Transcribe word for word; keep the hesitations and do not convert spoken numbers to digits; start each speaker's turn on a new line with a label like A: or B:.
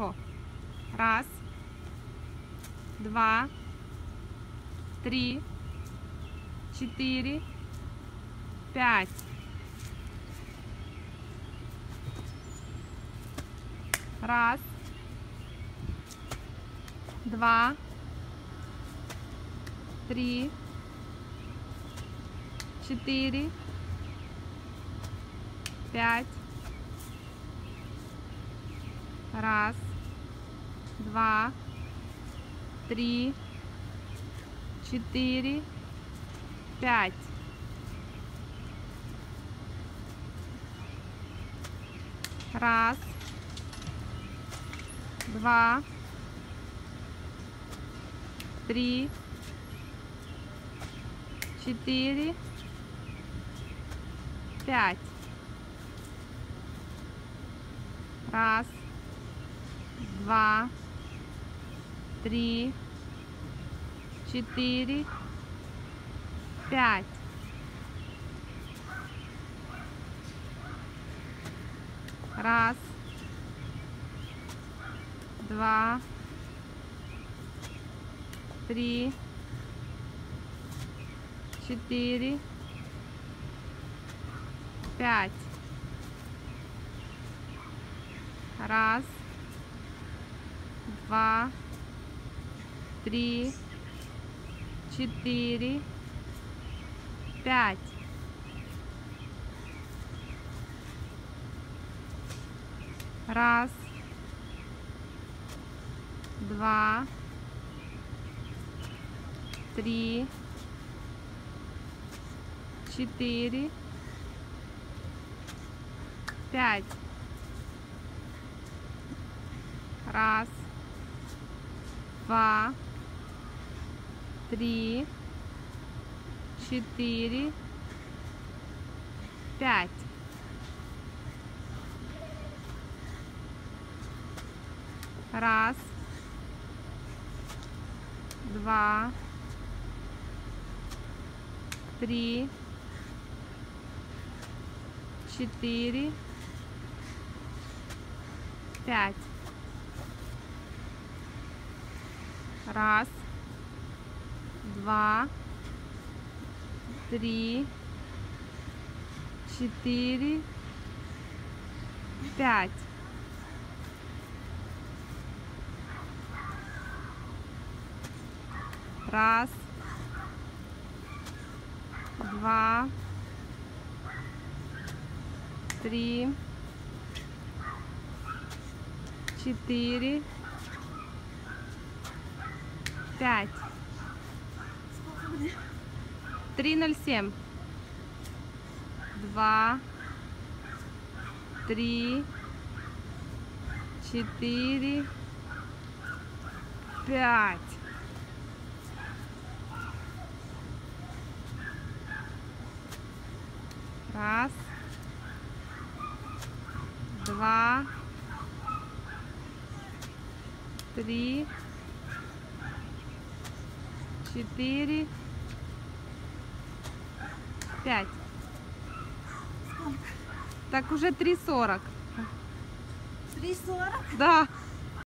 A: Хорошо. Раз, два, три, четыре, пять. Раз, два, три, четыре, пять. Раз, два, три, четыре, пять. Раз, два, три, четыре, пять. Раз, два, три, четыре, пять. Раз, два, три, четыре, пять. Раз, два, три, четыре, пять. Раз, два, три, четыре, пять. Раз, два, три, четыре, пять. Раз, два, три, четыре, пять. Раз, два, три, четыре, пять. Раз, два, три, четыре, пять. Три ноль семь. Два, три, четыре, пять. Раз, два, три, четыре, пять. Так уже три сорок.
B: Три сорок?
A: Да.